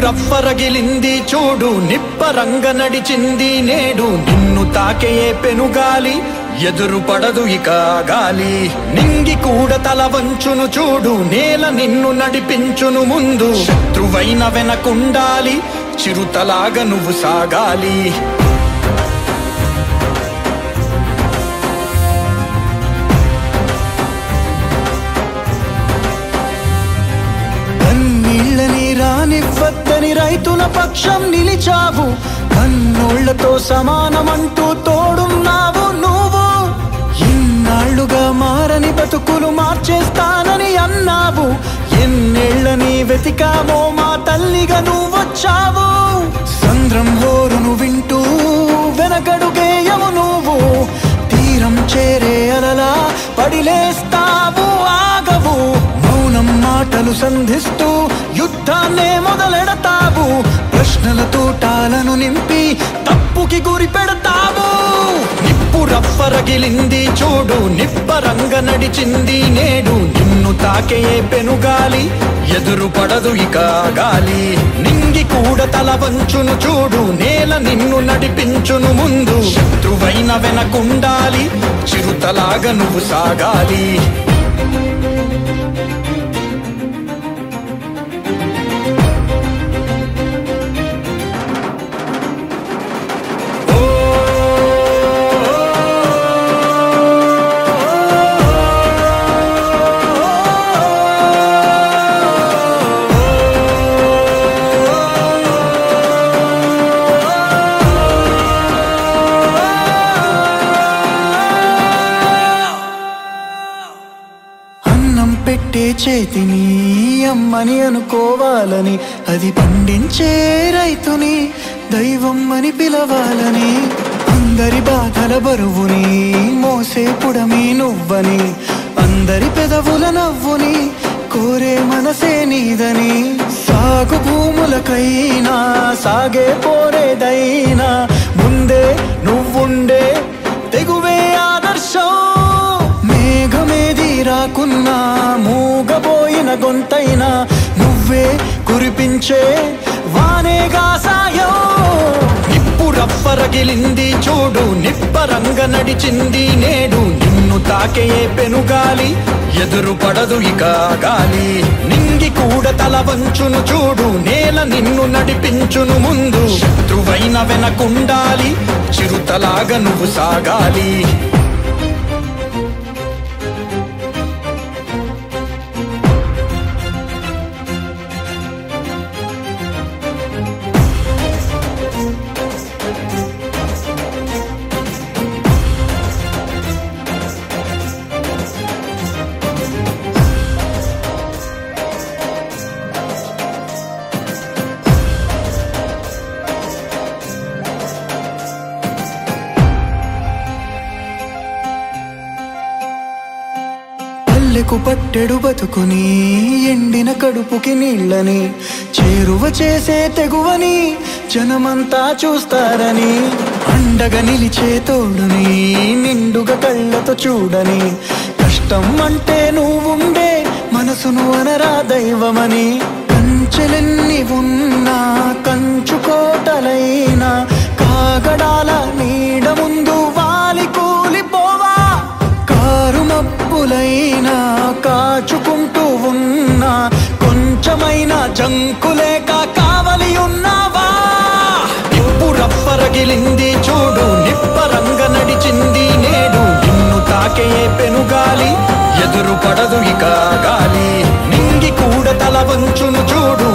రవ్వరగిలింది చూడు, నిప్పరంగ నడిచింది నేడు. నిన్ను తాకే పెనుగాలి ఎదురు పడదు ఇక గాలి. నింగి కూడా తల వంచును చూడు, నేల నిన్ను నడిపించును ముందు. శత్రువైన వెనకుండాలి, చిరుతలాగా నువ్వు సాగాలి. కన్నీళ్ళని రానివ్వద్దని రైతుల పక్షం నిలిచావు. కన్నోళ్లతో సమానమంటూ తోడున్నావు నువ్వు. ఇన్నాళ్లుగా మారని బతుకులు మార్చేస్తానని అన్నావు. ఎన్నేళ్లని వెతికామో మా తల్లిగా నువ్వొచ్చావు. సంద్రం హోరును వింటూ వెనకడుగేయము నువ్వు. తీరం చేరే అలలా పడిలేస్తావు, ఆగవు. మౌనం మాటలు సంధిస్తూ యుద్ధాన్నే మొదలెడతావు. ప్రశ్నల తూటాలను నింపి తప్పుకి గురి పెడతావు. నిప్పు రవ్వరగిలింది చూడు, నిప్పరంగ నడిచింది నేడు. నిన్ను తాకే పెనుగాలి ఎదురు పడదు ఇక గాలి. నింగి కూడా తల వంచును చూడు, నేల నిన్ను నడిపించును ముందు. శత్రువైన వెనకుండాలి, చిరుతలాగా నువ్వు సాగాలి. పెట్టే చేతిని అమ్మని అనుకోవాలని, అది పండించే రైతుని దైవం అని పిలవాలని. అందరి బాధల బరువుని మోసే పుడమి నువ్వని, అందరి పెదవుల నవ్వుని కోరే మనసే నీదని. సాగు భూములకైనా సాగే పోరేదైనా ముందే నువ్వుండే తెగువే ఆదర్శం. మేఘమేది రాకున్నా మూగబోయిన గొంతైనా నువ్వే కురిపించే వానేగా సాయం. నిప్పు రవ్వరగిలింది చూడు, నిప్పరంగ నడిచింది నేడు. నిన్ను తాకే పెనుగాలి ఎదురు పడదు ఇక గాలి. నింగి కూడా తల వంచును చూడు, నేల నిన్ను నడిపించును ముందు. శత్రువైన వెనకుండాలి, చిరుతలాగా నువ్వు సాగాలి. పల్లెకు పట్టెడు బతుకుని ఎండిన కడుపుకి నీళ్ళని చేరువ చేసే తెగువని జనమంతా చూస్తారని. అండగా నిలిచే తోడుని నిండుగా కళ్ళతో చూడని. కష్టం అంటే నువ్వుండే మనసును అనరా దైవమని. కంచెలెన్ని ఉన్నా కంచుకోటలైనా కాగడాల నీడ ముందు వాలి కూలిపోవా. కారు మబ్బులైనా కాచుకుంటూ ఉన్నా కొంచెమైనా జంకులేక కావలి ఉన్నావా. నిప్పు రవ్వరగిలింది చూడు, నిప్పరంగ నడిచింది నేడు. నిన్ను తాకే పెనుగాలి ఎదురు పడదు ఇక గాలి. నింగి కూడా తల వంచును చూడు,